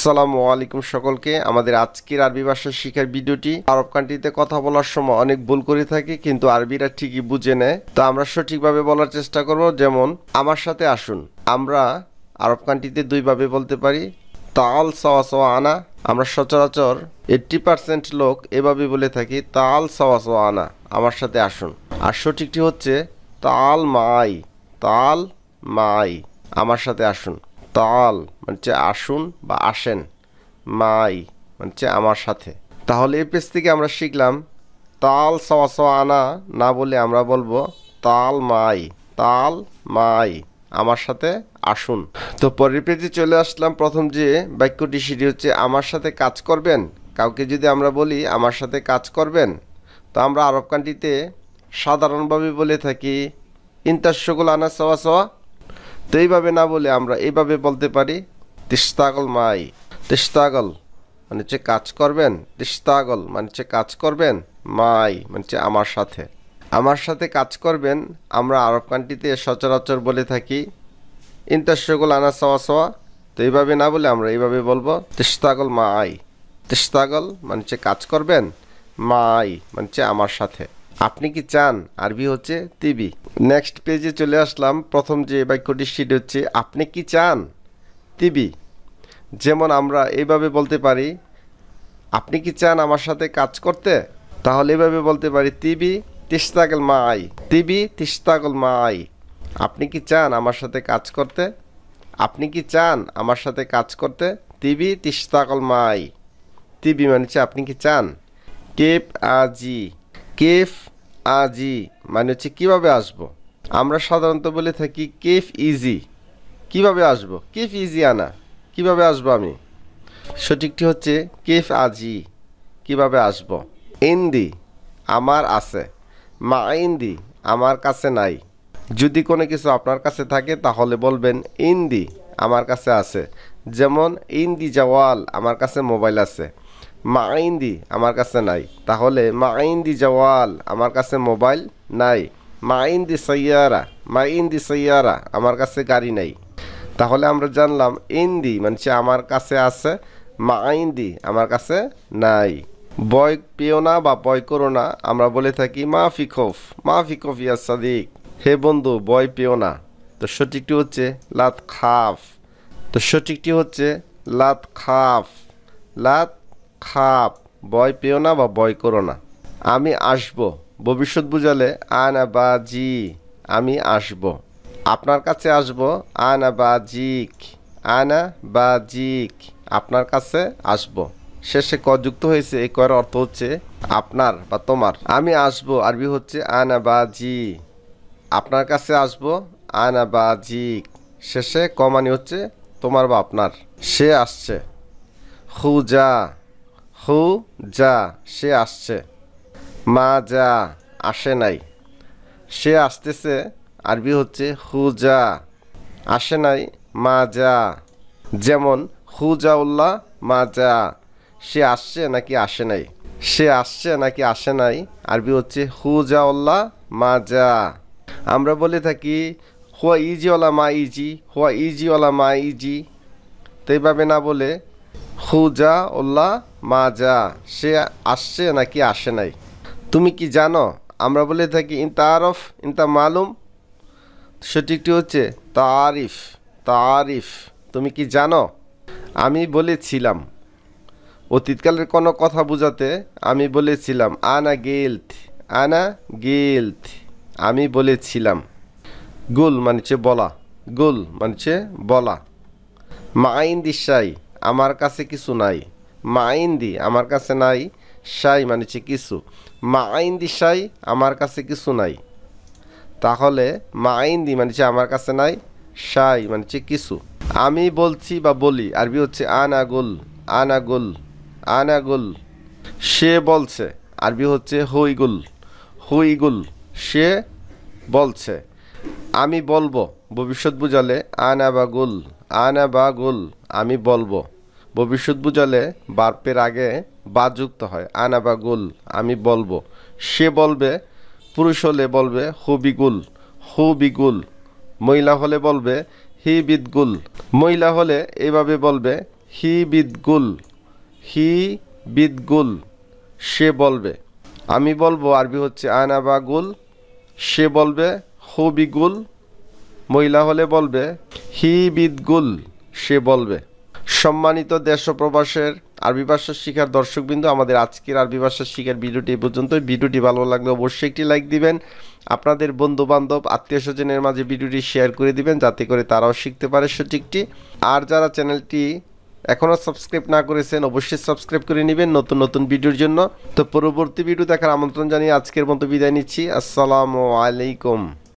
আসসালামু আলাইকুম সকলকে। আমাদের আজকের আরবি ভাষা শিখার ভিডিওটি আরব কান্ট্রিতে কথা বলার সময় অনেক ভুল করে থাকি, কিন্তু আরবিরা ঠিকই বুঝে নেয়। তো আমরা সঠিকভাবে বলার চেষ্টা করব। যেমন আমার সাথে আসুন, আমরা আরব কান্ট্রিতে দুইভাবে বলতে পারি, তাল সাওয়া সাওয়া আনা। আমরা সচরাচর 80% লোক এভাবে বলে থাকি, তাল সাওয়া সাওয়া আনা, আমার সাথে আসুন। আর সঠিকটি হচ্ছে তাল মাই, তাল মাই, আমার সাথে আসুন। তাল মানে আসুন বা আসেন, মাই মানে আমার সাথে। তাহলে এই পেজ থেকে আমরা শিখলাম তাল সাওয়া সাওয়া আনা না বলে আমরা বলবো তাল মাই, তাল মাই, আমার সাথে আসুন। তো পরের পেজে চলে আসলাম। প্রথম যে বাক্যটি সেটি হচ্ছে আমার সাথে কাজ করবেন। কাউকে যদি আমরা বলি আমার সাথে কাজ করবেন, তো আমরা আরব কান্ট্রিতে সাধারণভাবে বলে থাকি ইন্তার শগুল আনা সাওয়া সাওয়া। তো এইভাবে না বলে আমরা এইভাবে বলতে পারি তিস্তাগল মাই। তিস্তাগল মানে হচ্ছে কাজ করবেন, তিস্তাগল মানে হচ্ছে কাজ করবেন, মাই মানে হচ্ছে আমার সাথে। আমার সাথে কাজ করবেন আমরা আরব কান্ট্রিতে সচরাচর বলে থাকি ইন্তার শগুল আনা সাওয়া সাওয়া। তো এইভাবে না বলে আমরা এইভাবে বলবো তিস্তাগল মাই। তিস্তাগল মানে হচ্ছে কাজ করবেন, মাই মানে হচ্ছে আমার সাথে। আপনি কি চান আরবি হচ্ছে তিবি। নেক্সট পেজে চলে আসলাম। প্রথম যে বাক্যটি সেটি হচ্ছে আপনি কি চান তিবি। যেমন আমরা এইভাবে বলতে পারি আপনি কি চান আমার সাথে কাজ করতে। তাহলে এইভাবে বলতে পারি তিবি তিস্তাগল মাই, তিবি তিস্তাগল মাই। আপনি কি চান আমার সাথে কাজ করতে। আপনি কি চান আমার সাথে কাজ করতে, তিবি তিস্তাগল মাই। তিবি মানে হচ্ছে আপনি কি চান। কেপ আজি, কেফ আজি মানে হচ্ছে কীভাবে আসবো। আমরা সাধারণত বলে থাকি কেফ ইজি, কিভাবে আসবো, কেফ ইজি আনা, কিভাবে আসবো আমি। সঠিকটি হচ্ছে কেফ আজি, কিভাবে আসবো। ইন্দি আমার আছে, মা ইন্দি আমার কাছে নাই। যদি কোনো কিছু আপনার কাছে থাকে তাহলে বলবেন ইন্দি আমার কাছে আছে। যেমন ইন্দি জাওয়াল আমার কাছে মোবাইল আছে, মা ইন্দি আমার কাছে নাই। তাহলে মা ইন্দি জাওয়াল আমার কাছে মোবাইল নাই। মা ইন্দি সাইয়ারা, মা ইন্দি সাইয়ারা আমার কাছে গাড়ি নাই। তাহলে আমরা জানলাম ইন্দি মানে আমার কাছে আছে, মা ইন্দি আমার কাছে নাই। বয় পেও না বা বয় করো না আমরা বলে থাকি মা ফি খৌফ, মা ফি খৌফ ইয়া সাদিক, হে বন্ধু ভয় পেও না। তো সঠিকটি হচ্ছে লাত খাফ। তো সঠিকটি হচ্ছে লাত খাফ, লাত খাপ, ভয় পেও না বা ভয় করো না। আমি আসব ভবিষ্যৎ বুঝালে আনা বা জি, আমি আসব। আপনার কাছে আসব আনা বা জিক, আনা বা জিক, আপনার কাছে আসব। শেষে ক যুক্ত হয়েছে, এই কয়ের অর্থ হচ্ছে আপনার বা তোমার। আমি আসব আরবি হচ্ছে আনা বা জি, আপনার কাছে আসব আনা বা জিক। শেষে ক মানে হচ্ছে তোমার বা আপনার। সে আসছে, খুজা, হু যা সে আসছে। মা যা আসে নাই, সে আসতেছে আরবি হচ্ছে হুজা, আসে নাই মা যা। যেমন হুজা উল্লাহ মা যা, সে আসছে নাকি আসে নাই। সে আসছে নাকি আসে নাই আরবি হচ্ছে হুজা উল্লাহ মা যা। আমরা বলে থাকি হুয়া ইজি ওলা মা ইজি, হুয়া ইজি ওলা মা ইজি। তো এইভাবে না বলে হুজা উল্লাহ মা যা, সে আসছে নাকি আসে নাই। তুমি কি জানো আমরা বলে থাকি ইনতা আরফ, ইনতা মালুম। সঠিকটি হচ্ছে তারিফ, তারিফ, তুমি কি জানো। আমি বলেছিলাম অতীতকালের কোনো কথা বোঝাতে আমি বলেছিলাম আনা গেলথ, আনা গেলথ, আমি বলেছিলাম। গুল মানে বলা, গুল মানে বলা। মাইন্দি শাই আমার কাছে কিছু নাই, মাইন্দি আমার কাছে নাই, শাই মানে কিছু। মাইন্দি শাই আমার কাছে কিছু নাই। তাহলে মাইন্দি মানে আমার কাছে নাই, শাই মানে কিছু। আমি বলছি বা বলি আরবি হচ্ছে আনা গুল, আনা গুল, আনা গুল। সে বলছে আরবি হচ্ছে হুইগুল, হুইগুল, সে বলছে। আমি বলবো ভবিষ্যৎ বুঝালে আনা বা গুল, আনা বা গুল, আমি বলবো। ভবিষ্যৎ বুঝালে বার্পের আগে বা যুক্ত হয়, আনা বা গুল, আমি বলবো। সে বলবে পুরুষ হলে বলবে হু বিগুল, হু বিগুল। মহিলা হলে বলবে হি বিদগুল, মহিলা হলে এইভাবে বলবে হি বিদগুল, হি বিদগুল, সে বলবে। আমি বলবো, আরবি হচ্ছে আনা বাগুল, সে বলবে হু বিগুল, মহিলা হলে বলবে হি বিদগুল, সে বলবে। সম্মানিত দেশ ও প্রবাসের আরবি ভাষা শিখার দর্শকবৃন্দ, আমাদের আজকের আরবি ভাষা শিখার ভিডিওটি এই পর্যন্ত। ভিডিওটি ভালো লাগলে অবশ্যই একটি লাইক দিবেন, আপনাদের বন্ধু বান্ধব আত্মীয় স্বজনের মাঝে ভিডিওটি শেয়ার করে দিবেন, যাতে করে তারাও শিখতে পারে সঠিকটি। আর যারা চ্যানেলটি এখনও সাবস্ক্রাইব না করেছেন অবশ্যই সাবস্ক্রাইব করে নেবেন নতুন নতুন ভিডিওর জন্য। তো পরবর্তী ভিডিও দেখার আমন্ত্রণ জানিয়ে আজকের মতো বিদায় নিচ্ছি। আসসালামু আলাইকুম।